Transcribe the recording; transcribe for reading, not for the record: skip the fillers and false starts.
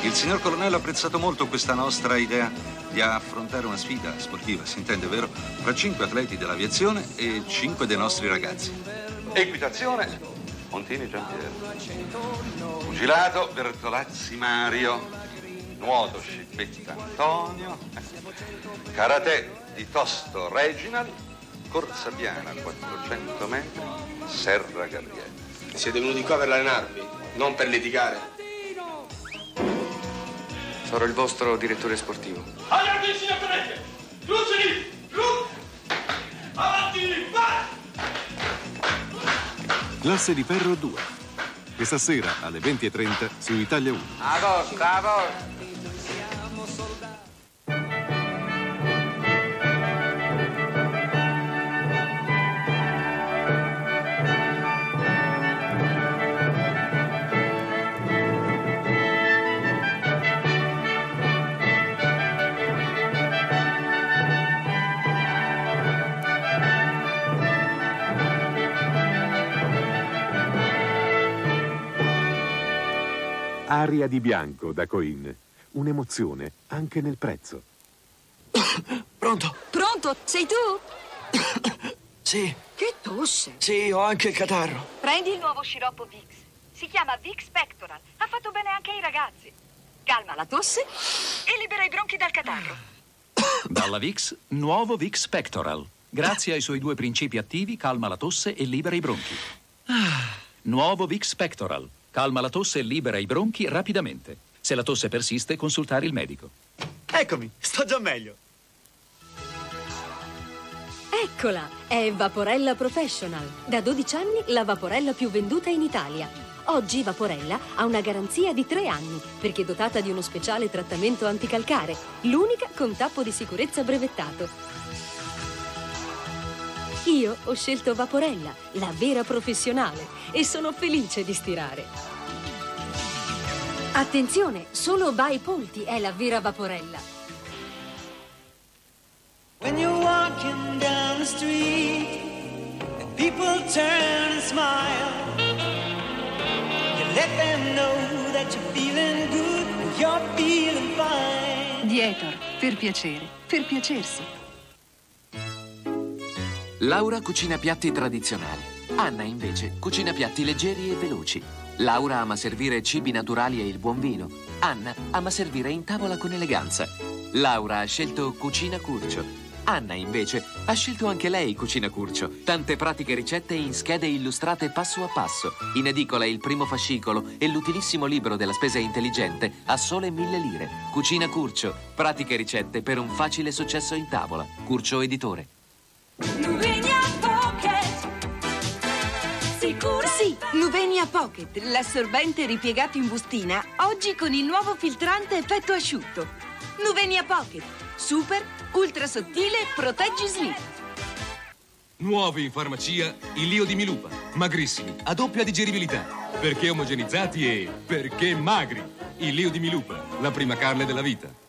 Il signor colonnello ha apprezzato molto questa nostra idea di affrontare una sfida sportiva, si intende, vero? Fra 5 atleti dell'aviazione e 5 dei nostri ragazzi. Equitazione, Montini Giampiero. Pugilato, Bertolazzi Mario. Nuoto, Scippetta Antonio. Karate di Tosto Reginald. Corsa piana 400 metri, Serra Gabriele. Siete venuti qua per allenarvi, non per litigare. Sarò il vostro direttore sportivo. Avanti, signor tenente! Lucidi! Avanti! Vai! Classe di Ferro 2. Questa sera alle 20:30 su Italia 1. A posto. Aria di bianco da Coin. Un'emozione anche nel prezzo. Pronto? Pronto? Sei tu? Sì. Che tosse! Sì, ho anche il catarro. Prendi il nuovo sciroppo Vicks. Si chiama Vicks Pectoral. Ha fatto bene anche ai ragazzi. Calma la tosse e libera i bronchi dal catarro. Dalla Vicks, nuovo Vicks Pectoral. Grazie ai suoi 2 principi attivi, calma la tosse e libera i bronchi. Nuovo Vicks Pectoral. Calma la tosse e libera i bronchi rapidamente. Se la tosse persiste, consultare il medico. Eccomi, sto già meglio. Eccola, è Vaporella Professional. Da 12 anni la Vaporella più venduta in Italia. Oggi Vaporella ha una garanzia di 3 anni perché è dotata di uno speciale trattamento anticalcare, l'unica con tappo di sicurezza brevettato. Io ho scelto Vaporella, la vera professionale, e sono felice di stirare. Attenzione, solo by Polti è la vera Vaporella. When you're walking down the street and people turn and smile, you let them know that you're feeling good and you're feeling fine. Dietor, per piacere, per piacersi. Laura cucina piatti tradizionali. Anna, invece, cucina piatti leggeri e veloci. Laura ama servire cibi naturali e il buon vino. Anna ama servire in tavola con eleganza. Laura ha scelto Cucina Curcio. Anna, invece, ha scelto anche lei Cucina Curcio. Tante pratiche ricette in schede illustrate passo a passo. In edicola il primo fascicolo e l'utilissimo libro della spesa intelligente a sole 1.000 lire. Cucina Curcio. Pratiche ricette per un facile successo in tavola. Curcio Editore. Nuvenia Pocket. Sicura? Sì, Nuvenia Pocket, l'assorbente ripiegato in bustina, oggi con il nuovo filtrante effetto asciutto. Nuvenia Pocket, super, ultra sottile, proteggi slip. Nuovi in farmacia, il Lio di Milupa. Magrissimi, a doppia digeribilità. Perché omogenizzati e perché magri. Il Lio di Milupa, la prima carne della vita.